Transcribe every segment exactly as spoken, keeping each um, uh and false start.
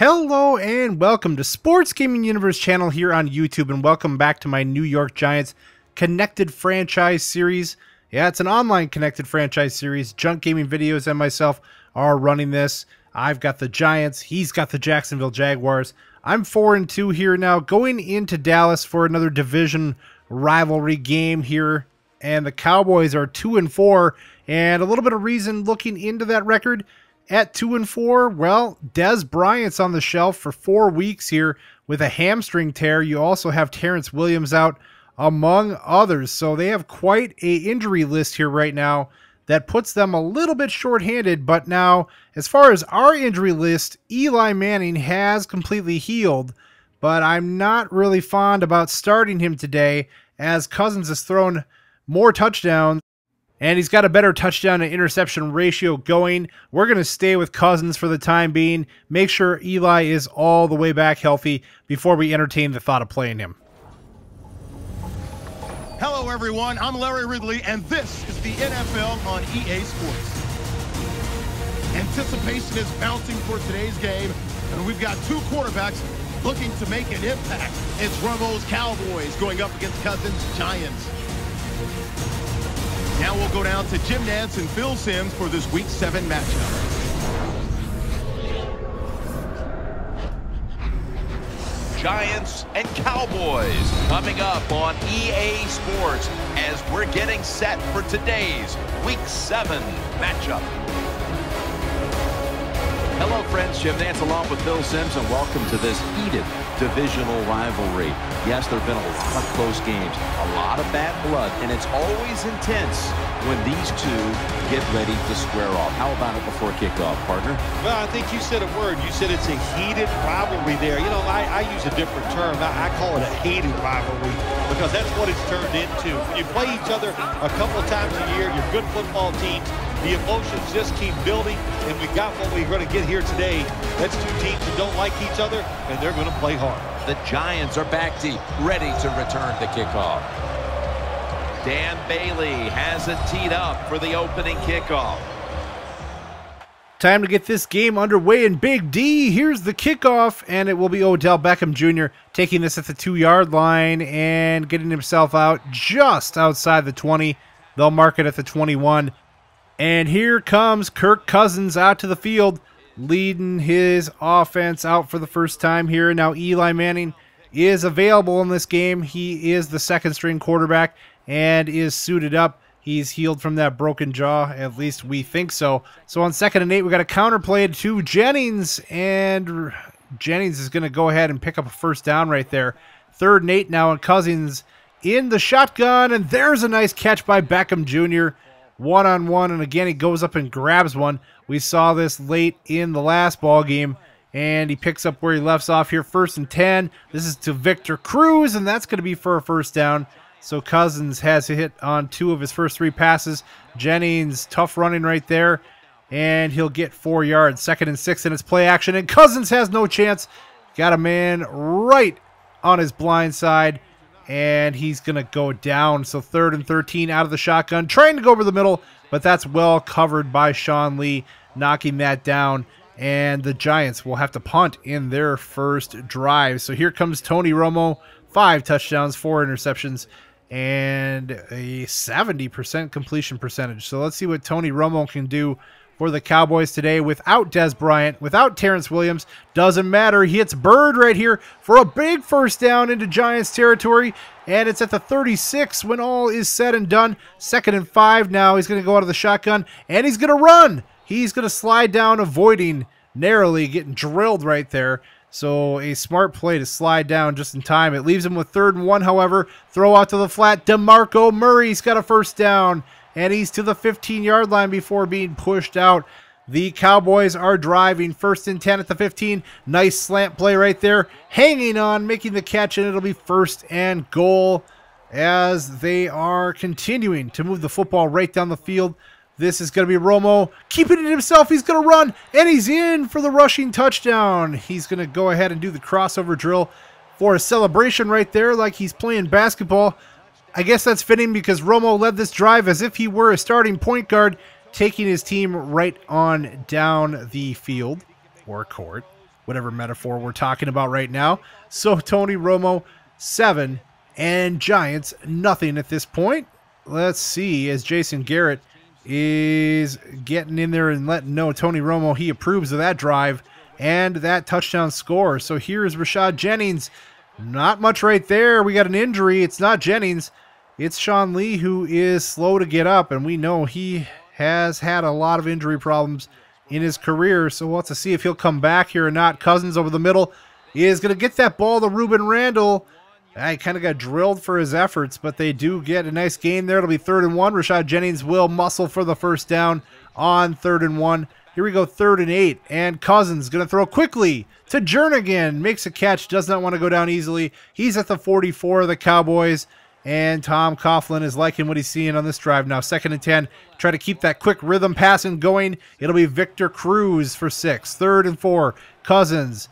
Hello and welcome to Sports Gaming Universe channel here on YouTube, and welcome back to my New York Giants Connected Franchise Series. Yeah, it's an online Connected Franchise Series. Junk Gaming Videos and myself are running this. I've got the Giants. He's got the Jacksonville Jaguars. I'm four and two here now, going into Dallas for another division rivalry game here. And the Cowboys are two and four, and a little bit of reason looking into that record. At two and four, well, Dez Bryant's on the shelf for four weeks here with a hamstring tear. You also have Terrence Williams out, among others. So they have quite a injury list here right now that puts them a little bit shorthanded. But now, as far as our injury list, Eli Manning has completely healed. But I'm not really fond about starting him today, as Cousins has thrown more touchdowns. And he's got a better touchdown to interception ratio going. We're going to stay with Cousins for the time being. Make sure Eli is all the way back healthy before we entertain the thought of playing him. Hello, everyone. I'm Larry Ridley, and this is the N F L on E A Sports. Anticipation is mounting for today's game, and we've got two quarterbacks looking to make an impact. It's Romo's Cowboys going up against Cousins' Giants. Now we'll go down to Jim Nantz and Phil Simms for this Week seven matchup. Giants and Cowboys coming up on E A Sports as we're getting set for today's Week seven matchup. Hello, friends. Jim Nantz along with Phil Simms, and welcome to this heated divisional rivalry. Yes, there have been a lot of close games, a lot of bad blood, and it's always intense when these two get ready to square off. How about it before kickoff, partner? Well, I think you said a word. You said it's a heated rivalry there. You know, I, I use a different term. I, I call it a hated rivalry because that's what it's turned into. When you play each other a couple of times a year, you're good football teams. The emotions just keep building, and we got what we're going to get here today. That's two teams that don't like each other, and they're going to play hard. The Giants are back deep, ready to return the kickoff. Dan Bailey has it teed up for the opening kickoff. Time to get this game underway in Big D. Here's the kickoff, and it will be Odell Beckham Junior taking this at the two-yard line and getting himself out just outside the twenty. They'll mark it at the twenty-one. And here comes Kirk Cousins out to the field, leading his offense out for the first time here. Now Eli Manning is available in this game. He is the second string quarterback and is suited up. He's healed from that broken jaw, at least we think so. So on second and eight, we got a counter play to Jennings, and Jennings is going to go ahead and pick up a first down right there. Third and eight now, and Cousins in the shotgun, and there's a nice catch by Beckham Junior One-on-one, and again, he goes up and grabs one. We saw this late in the last ball game, and he picks up where he left off here. First and ten. This is to Victor Cruz, and that's going to be for a first down. So Cousins has a hit on two of his first three passes. Jennings, tough running right there, and he'll get four yards. Second and six, and it's play action, and Cousins has no chance. Got a man right on his blind side, and he's going to go down. So third and thirteen out of the shotgun, trying to go over the middle, but that's well covered by Sean Lee, knocking that down. And the Giants will have to punt in their first drive. So here comes Tony Romo, five touchdowns, four interceptions, and a seventy percent completion percentage. So let's see what Tony Romo can do for the Cowboys today without Dez Bryant, without Terrence Williams. Doesn't matter. He hits Bird right here for a big first down into Giants territory, and it's at the thirty-six when all is said and done. Second and five now. He's going to go out of the shotgun, and he's going to run. He's going to slide down, avoiding narrowly getting drilled right there. So a smart play to slide down just in time. It leaves him with third and one, however. Throw out to the flat. DeMarco Murray's got a first down, and he's to the fifteen-yard line before being pushed out. The Cowboys are driving. First and ten at the fifteen. Nice slant play right there. Hanging on, making the catch, and it'll be first and goal as they are continuing to move the football right down the field. This is going to be Romo keeping it himself. He's going to run, and he's in for the rushing touchdown. He's going to go ahead and do the crossover drill for a celebration right there like he's playing basketball. I guess that's fitting because Romo led this drive as if he were a starting point guard, taking his team right on down the field or court. whatever metaphor we're talking about right now. So Tony Romo, seven, and Giants, nothing at this point. Let's see, as Jason Garrett is getting in there and letting know Tony Romo he approves of that drive and that touchdown score. So here's Rashad Jennings. Not much right there. We got an injury. It's not Jennings. It's Sean Lee who is slow to get up, and we know he has had a lot of injury problems in his career. So we'll have to see if he'll come back here or not. Cousins over the middle is going to get that ball to Ruben Randall. I kind of got drilled for his efforts, but they do get a nice gain there. It'll be third and one. Rashad Jennings will muscle for the first down on third and one. Here we go, third and eight. And Cousins going to throw quickly to Jernigan. Makes a catch, does not want to go down easily. He's at the forty-four of the Cowboys. And Tom Coughlin is liking what he's seeing on this drive now. Second and ten. Try to keep that quick rhythm passing going. It'll be Victor Cruz for six. Third and four. Cousins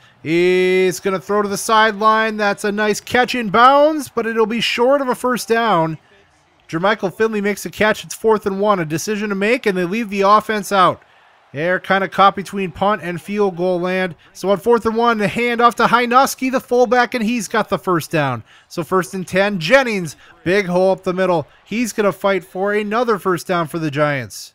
is going to throw to the sideline. That's a nice catch in bounds, but it'll be short of a first down. Jermichael Finley makes a catch. It's fourth and one. A decision to make, and they leave the offense out. They're kind of caught between punt and field goal land. So on fourth and one, the handoff to Hynoski, the fullback, and he's got the first down. So first and ten, Jennings, big hole up the middle. He's going to fight for another first down for the Giants.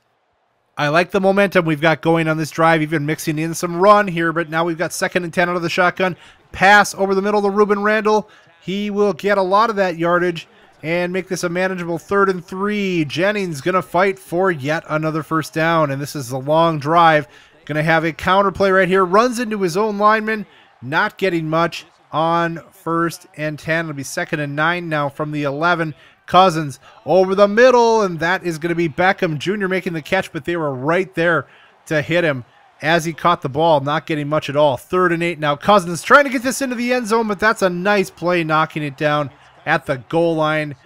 I like the momentum we've got going on this drive, even mixing in some run here, but now we've got second and ten out of the shotgun. Pass over the middle to Ruben Randall. He will get a lot of that yardage and make this a manageable third and three. Jennings going to fight for yet another first down, and this is a long drive. Going to have a counter play right here. Runs into his own lineman, not getting much on first and ten. It'll be second and nine now from the eleven. Cousins over the middle, and that is going to be Beckham Junior making the catch, but they were right there to hit him as he caught the ball, not getting much at all. Third and eight now. Cousins trying to get this into the end zone, but that's a nice play knocking it down at the goal line.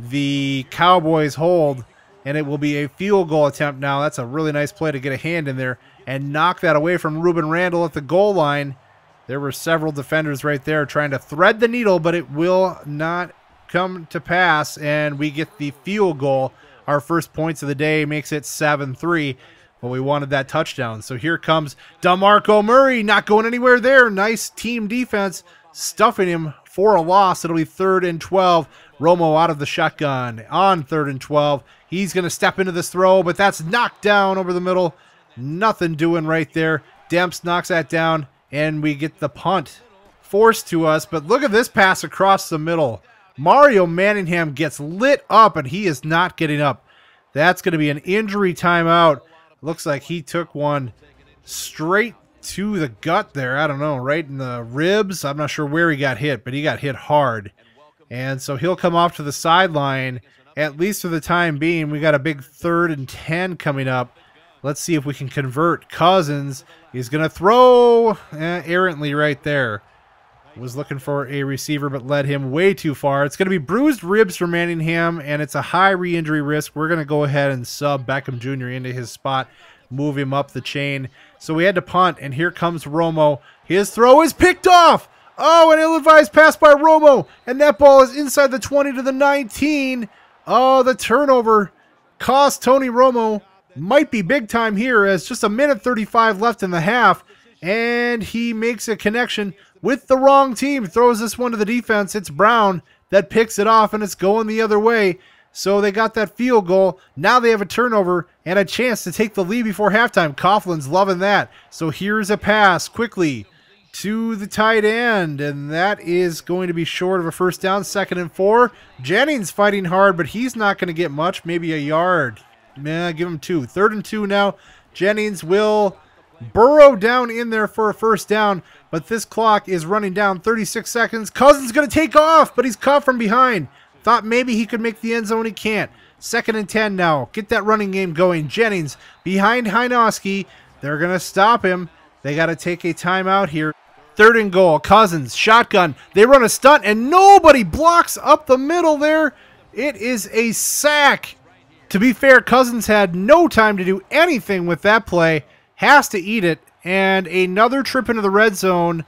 The Cowboys hold, and it will be a field goal attempt now. That's a really nice play to get a hand in there and knock that away from Ruben Randall at the goal line. There were several defenders right there trying to thread the needle, but it will not come to pass, and we get the field goal. Our first points of the day makes it seven three, but we wanted that touchdown. So here comes DeMarco Murray, not going anywhere there. Nice team defense, stuffing him for a loss. It'll be third and twelve. Romo out of the shotgun on third and twelve. He's going to step into this throw, but that's knocked down over the middle. Nothing doing right there. Demps knocks that down, and we get the punt forced to us. But look at this pass across the middle. Mario Manningham gets lit up, and he is not getting up. That's going to be an injury timeout. Looks like he took one straight to the gut there. I don't know, right in the ribs. I'm not sure where he got hit, but he got hit hard. And so he'll come off to the sideline, at least for the time being. We got a big third and ten coming up. Let's see if we can convert. Cousins is going to throw eh, errantly right there. Was looking for a receiver, but led him way too far. It's going to be bruised ribs for Manningham, and it's a high re-injury risk. We're going to go ahead and sub Beckham Junior into his spot, move him up the chain. So we had to punt, and here comes Romo. His throw is picked off. Oh, an ill-advised pass by Romo, and that ball is inside the twenty to the nineteen. Oh, the turnover cost Tony Romo. Might be big time here, as just a minute thirty-five left in the half, and he makes a connection with the wrong team. Throws this one to the defense. It's Brown that picks it off, and it's going the other way. So they got that field goal. Now they have a turnover and a chance to take the lead before halftime. Coughlin's loving that. So here's a pass quickly to the tight end, and that is going to be short of a first down. Second and four. Jennings fighting hard, but he's not going to get much, maybe a yard. Man, give him two. Third and two now. Jennings will burrow down in there for a first down, but this clock is running down. thirty-six seconds. Cousins going to take off, but he's caught from behind. Thought maybe he could make the end zone. He can't. Second and ten now. Get that running game going. Jennings behind Hynoski. They're going to stop him. They got to take a timeout here. Third and goal. Cousins, shotgun. They run a stunt, and nobody blocks up the middle there. It is a sack. To be fair, Cousins had no time to do anything with that play. Has to eat it, and another trip into the red zone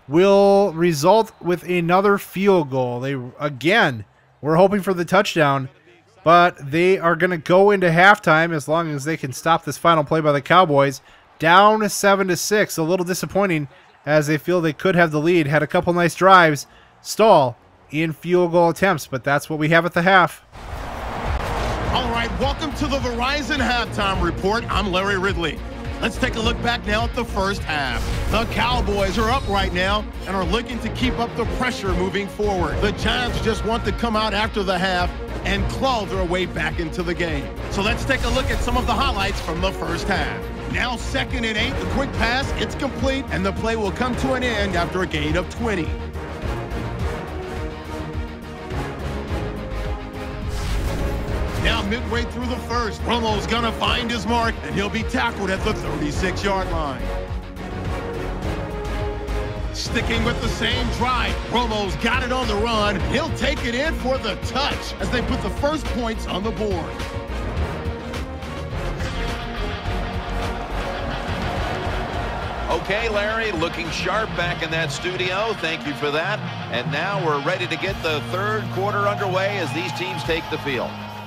will result with another field goal. They, again, we're hoping for the touchdown, but they are going to go into halftime as long as they can stop this final play by the Cowboys. Down seven to six. A little disappointing as they feel they could have the lead. Had a couple nice drives, stall in field goal attempts, but that's what we have at the half. All right, welcome to the Verizon Halftime Report. I'm Larry Ridley. Let's take a look back now at the first half. The Cowboys are up right now and are looking to keep up the pressure moving forward. The Giants just want to come out after the half and claw their way back into the game. So let's take a look at some of the highlights from the first half. Now second and eight, the quick pass, it's complete, and the play will come to an end after a gain of twenty. Now midway through the first, Romo's gonna find his mark, and he'll be tackled at the thirty-six yard line. Sticking with the same drive, Romo's got it on the run. He'll take it in for the touch as they put the first points on the board. Okay, Larry, looking sharp back in that studio. Thank you for that. And now we're ready to get the third quarter underway as these teams take the field.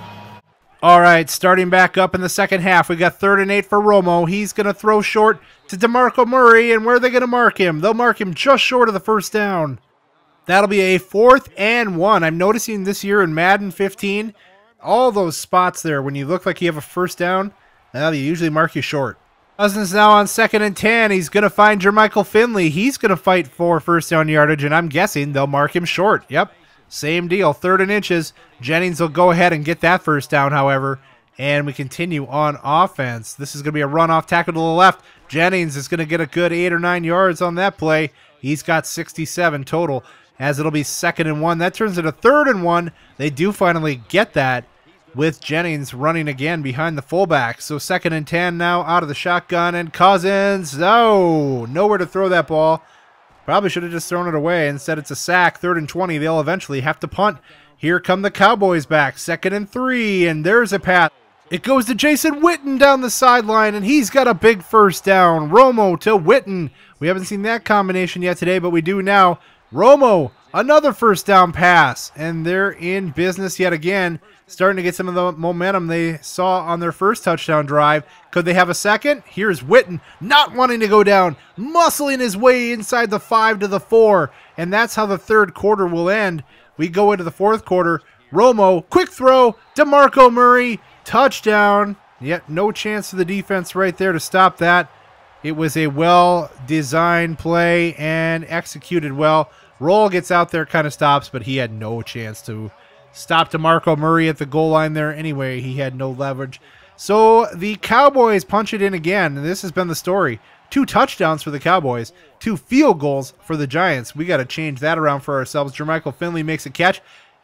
All right, starting back up in the second half, we got third and eight for Romo. He's going to throw short to DeMarco Murray, and where are they going to mark him? They'll mark him just short of the first down. That'll be a fourth and one. I'm noticing this year in Madden fifteen, all those spots there, when you look like you have a first down, well, they usually mark you short. Cousins now on second and ten. He's going to find Jermichael Finley. He's going to fight for first down yardage, and I'm guessing they'll mark him short. Yep. Same deal, third and inches. Jennings will go ahead and get that first down, however, and we continue on offense. This is going to be a run-off tackle to the left. Jennings is going to get a good eight or nine yards on that play. He's got sixty-seven total, as it'll be second and one. That turns into third and one. They do finally get that with Jennings running again behind the fullback. So second and ten now out of the shotgun, and Cousins, oh, nowhere to throw that ball. Probably should have just thrown it away. Instead, it's a sack. Third and twenty. They'll eventually have to punt. Here come the Cowboys back. Second and three, and there's a pass. It goes to Jason Witten down the sideline, and he's got a big first down. Romo to Witten. We haven't seen that combination yet today, but we do now. Romo, another first down pass, and they're in business yet again, starting to get some of the momentum they saw on their first touchdown drive. Could they have a second? Here's Witten, not wanting to go down, muscling his way inside the five to the four, and that's how the third quarter will end. We go into the fourth quarter. Romo, quick throw, DeMarco Murray, touchdown. Yet no chance for the defense right there to stop that. It was a well-designed play and executed well. Roll gets out there, kind of stops, but he had no chance to stop DeMarco Murray at the goal line there anyway. He had no leverage. So the Cowboys punch it in again, and this has been the story. Two touchdowns for the Cowboys, two field goals for the Giants. We got to change that around for ourselves. Jermichael Finley makes a catch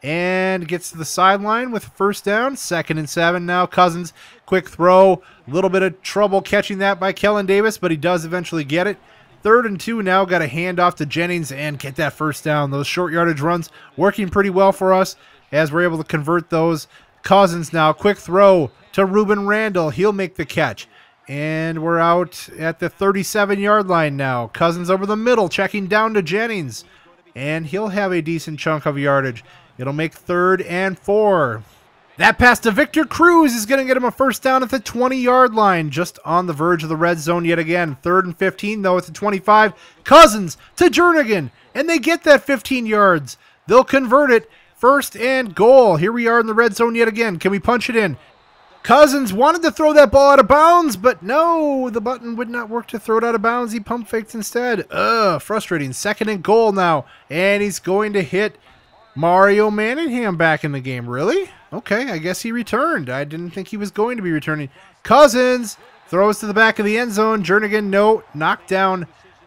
and gets to the sideline with a first down. Second and seven now. Cousins, quick throw. A little bit of trouble catching that by Kellen Davis, but he does eventually get it. Third and two now. Got a hand off to Jennings and get that first down. Those short yardage runs working pretty well for us as we're able to convert those. Cousins now, quick throw to Ruben Randall. He'll make the catch. And we're out at the thirty-seven yard line now. Cousins over the middle, checking down to Jennings. And he'll have a decent chunk of yardage. It'll make third and four. That pass to Victor Cruz is going to get him a first down at the twenty yard line. Just on the verge of the red zone yet again. Third and fifteen, though, at the twenty-five. Cousins to Jernigan. And they get that fifteen yards. They'll convert it. First and goal. Here we are in the red zone yet again. Can we punch it in? Cousins wanted to throw that ball out of bounds, but no, the button would not work to throw it out of bounds. He pump faked instead. Ugh, frustrating. Second and goal now, and he's going to hit Mario Manningham back in the game. Really? Okay, I guess he returned. I didn't think he was going to be returning. Cousins throws to the back of the end zone. Jernigan, no, knocked down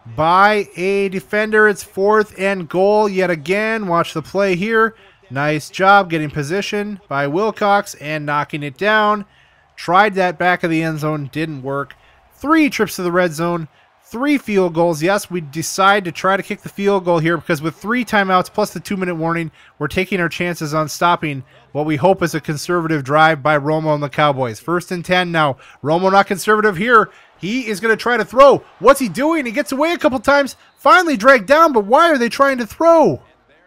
by a defender. It's fourth and goal yet again. Watch the play here. Nice job getting position by Wilcox and knocking it down. Tried that back of the end zone, didn't work. Three trips to the red zone, three field goals. Yes, we decide to try to kick the field goal here because with three timeouts plus the two-minute warning, we're taking our chances on stopping what we hope is a conservative drive by Romo and the Cowboys. First and ten now. Romo not conservative here. He is going to try to throw. What's he doing? He gets away a couple times, finally dragged down, but why are they trying to throw?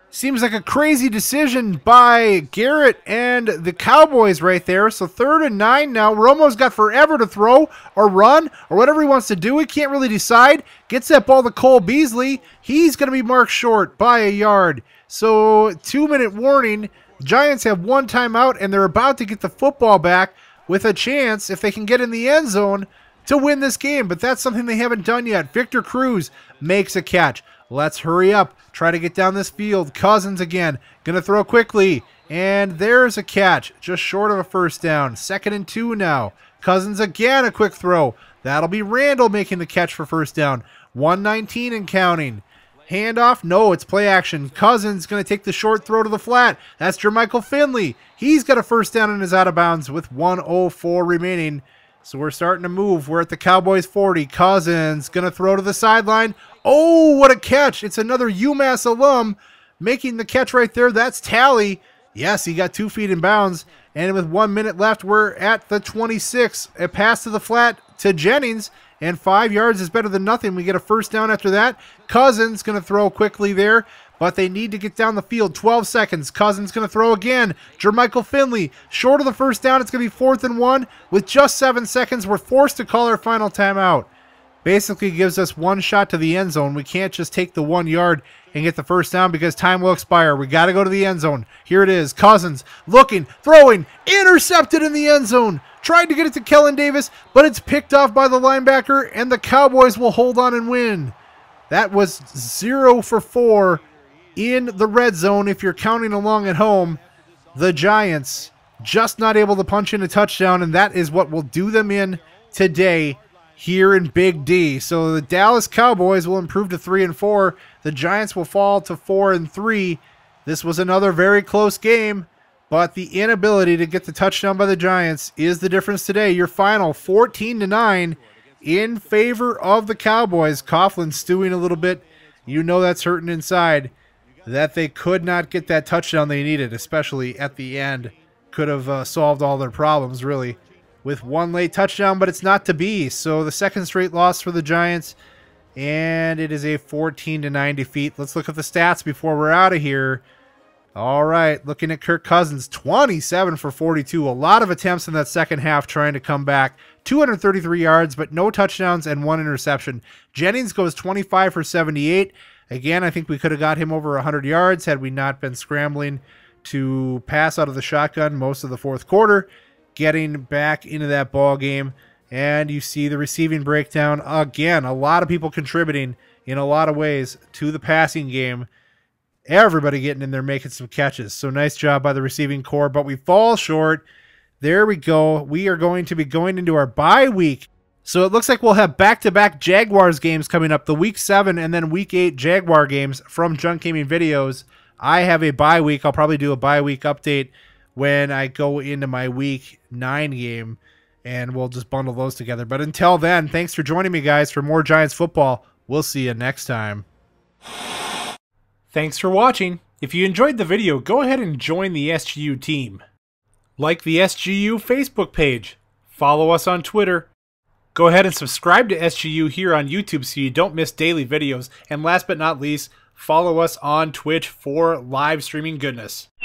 Seems like a crazy decision by Garrett and the Cowboys right there. So third and nine now. Romo's got forever to throw or run or whatever he wants to do. He can't really decide. Gets that ball to Cole Beasley. He's going to be marked short by a yard. So two-minute warning. Giants have one timeout, and they're about to get the football back with a chance, if they can get in the end zone, to win this game. But that's something they haven't done yet. Victor Cruz makes a catch. Let's hurry up. Try to get down this field. Cousins again. Going to throw quickly. And there's a catch. Just short of a first down. Second and two now. Cousins again, a quick throw. That'll be Randall making the catch for first down. one nineteen and counting. Handoff. No, it's play action. Cousins going to take the short throw to the flat. That's Jermichael Finley. He's got a first down and is out of bounds with one oh four remaining. So we're starting to move. We're at the Cowboys forty. Cousins going to throw to the sideline. Oh, what a catch. It's another UMass alum making the catch right there. That's Tally. Yes, he got two feet in bounds. And with one minute left, we're at the twenty-six. A pass to the flat to Jennings. And five yards is better than nothing. We get a first down after that. Cousins going to throw quickly there. But they need to get down the field. twelve seconds. Cousins going to throw again. Jermichael Finley. Short of the first down. It's going to be fourth and one. With just seven seconds, we're forced to call our final timeout. Basically gives us one shot to the end zone. We can't just take the one yard and get the first down because time will expire. We got to go to the end zone. Here it is. Cousins looking, throwing, intercepted in the end zone. Tried to get it to Kellen Davis, but it's picked off by the linebacker, and the Cowboys will hold on and win. That was zero for four in the red zone if you're counting along at home. The Giants just not able to punch in a touchdown, and that is what will do them in today here in Big D. So the Dallas Cowboys will improve to three and four. The Giants will fall to four and three. This was another very close game, but the inability to get the touchdown by the Giants is the difference today. Your final fourteen to nine in favor of the Cowboys. Coughlin stewing a little bit. You know that's hurting inside, that they could not get that touchdown they needed, especially at the end. Could have uh, solved all their problems, really, with one late touchdown, but it's not to be. So the second straight loss for the Giants, and it is a fourteen to nine defeat. Let's look at the stats before we're out of here. All right, looking at Kirk Cousins, twenty-seven for forty-two. A lot of attempts in that second half trying to come back. two hundred thirty-three yards, but no touchdowns and one interception. Jennings goes twenty-five for seventy-eight. Again, I think we could have got him over one hundred yards had we not been scrambling to pass out of the shotgun most of the fourth quarter, getting back into that ball game. And you see the receiving breakdown. Again, a lot of people contributing in a lot of ways to the passing game. Everybody getting in there making some catches. So nice job by the receiving core, but we fall short. There we go. We are going to be going into our bye week. So it looks like we'll have back-to-back Jaguars games coming up, the week seven and then week eight Jaguar games from Junk Gaming Videos. I have a bye week. I'll probably do a bye week update when I go into my week nine game, and we'll just bundle those together. But until then, thanks for joining me, guys, for more Giants football. We'll see you next time. Thanks for watching. If you enjoyed the video, go ahead and join the S G U team. Like the S G U Facebook page. Follow us on Twitter. Go ahead and subscribe to S G U here on YouTube so you don't miss daily videos. And last but not least, follow us on Twitch for live streaming goodness.